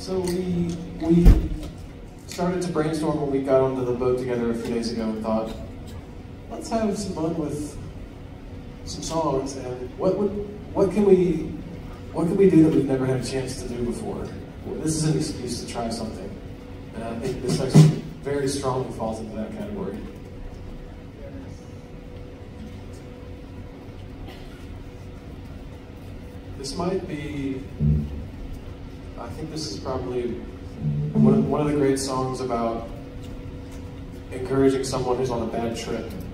So we started to brainstorm when we got onto the boat together a few days ago and thought, let's have some fun with some songs, and what can we do that we've never had a chance to do before? Well, this is an excuse to try something, and I think this actually very strongly falls into that category. This might be, I think this is probably one of the great songs about encouraging someone who's on a bad trip.